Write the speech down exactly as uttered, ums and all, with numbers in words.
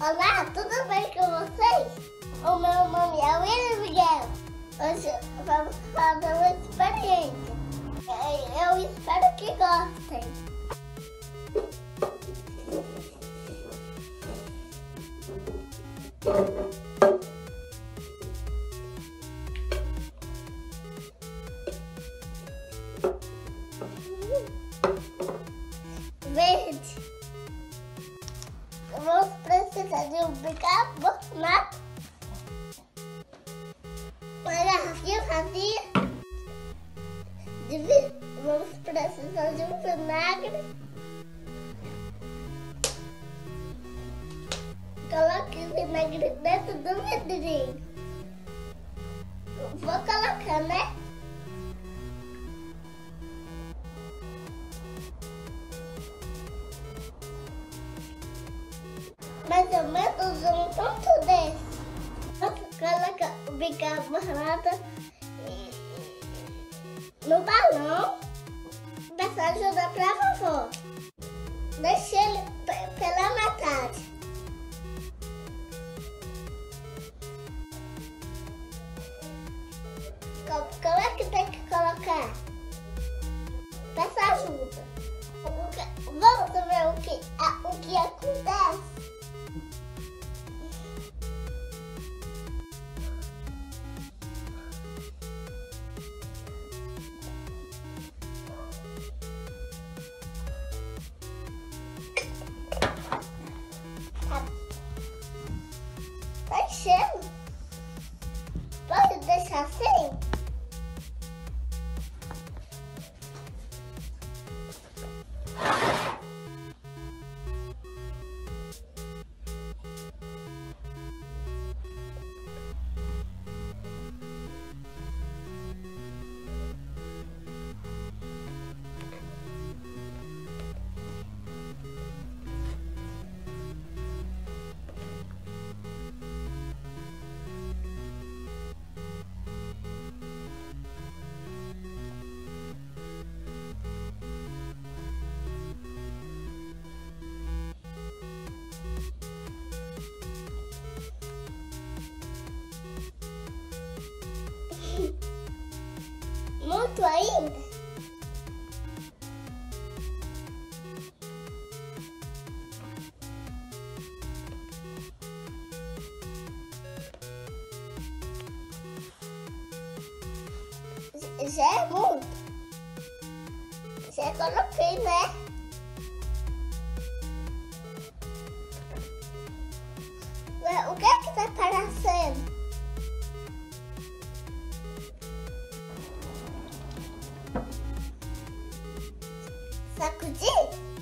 Olá, tudo bem com vocês? O meu nome é William Miguel. Hoje vamos fazer uma experiência. Eu espero que gostem. Verde. Vamos precisar de um bicarbonato, uma garrafinha vazia, de vi... vamos precisar de um vinagre. Coloque o vinagre dentro do vidrinho. Vou colocar, né? Mais ou menos um tanto desse. Vamos colocar o bicarbonato no balão. Peço ajuda pra vovó. Deixe ele pela metade. Como é que tem que colocar? Peço ajuda. Vamos ver o que, o que acontece. Tá enchendo? Pode deixar assim? Muito ainda? Já é muito. Já coloquei, né? O que é que tá parecendo? Sacudir?